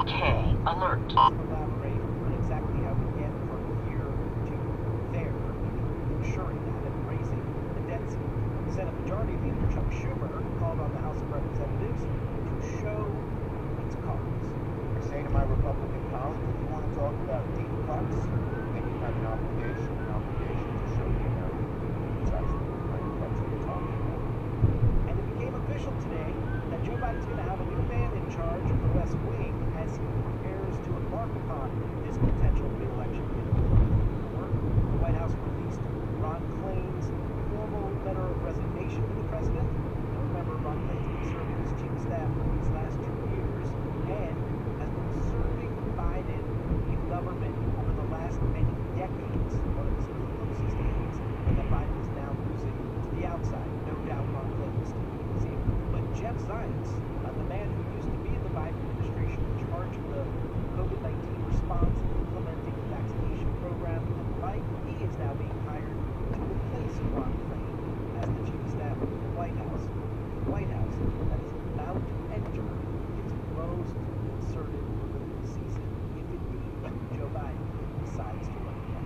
Okay, alert. Elaborate on exactly how we get from here to there, ensuring that and raising the debt ceiling. Senate Majority Leader Chuck Schumer called on the House of Representatives to show its cards. I say to my Republican colleagues, if you want to talk about deep cuts, then you have an obligation to show the American people precisely what kind of cuts you're talking about. And it became official today that Joe Biden's going to have a new man in charge of the West Wing as he prepares to embark upon this potential re-election bid. The White House released Ron Klain's formal letter of resignation to the president. Now remember, Ron Klain's been serving as chief of staff for these last 2 years and has been serving Biden in government over the last many decades. One of his closest aides, and that Biden is now losing to the outside. No doubt Ron Klain will still be his ear. But Jeff Zients, the man who used to be in the Biden administration in charge of the COVID-19 response and implementing the vaccination program and the like, he is now being hired to replace Ron Klain as the chief of staff of the White House. The White House that is about to enter its most concerted political season, if indeed Joe Biden decides to run again.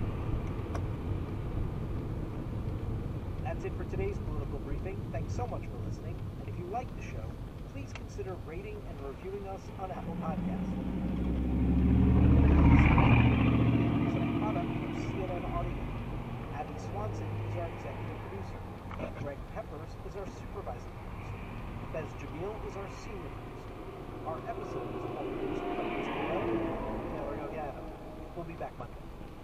That's it for today's political briefing. Thanks so much for listening. And if you like the show, please consider rating and reviewing us on Apple Podcasts. Is a product of CNN Audio. Abby Swanson is our executive producer. Greg Peppers is our supervising producer. Bez Jamil is our senior producer. Our episode is produced by Mr. Lowe and Taylor Yogano. We'll be back Monday.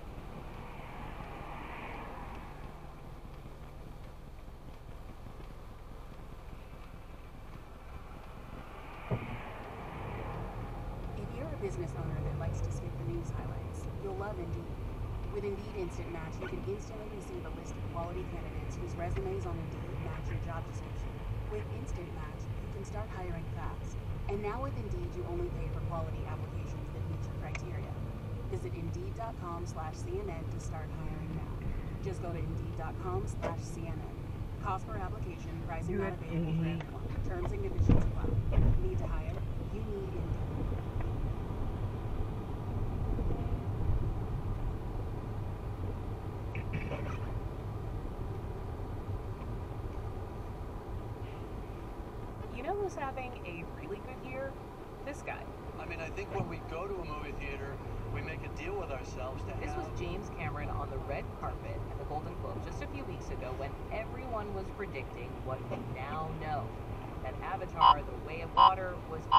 Business owner that likes to skip the news highlights, you'll love Indeed. With Indeed Instant Match, you can instantly receive a list of quality candidates whose resumes on Indeed match your job description. With Instant Match, you can start hiring fast. And now with Indeed, you only pay for quality applications that meet your criteria. Visit Indeed.com/CNN to start hiring now. Just go to Indeed.com/CNN. Cost per application, pricing not available for everyone. Terms and conditions apply. Need to hire? You need Indeed. You know who's having a really good year? This guy. I mean, I think when we go to a movie theater, we make a deal with ourselves to This have... was James Cameron on the red carpet at the Golden Globes just a few weeks ago when everyone was predicting what we now know. That Avatar, The Way of Water, was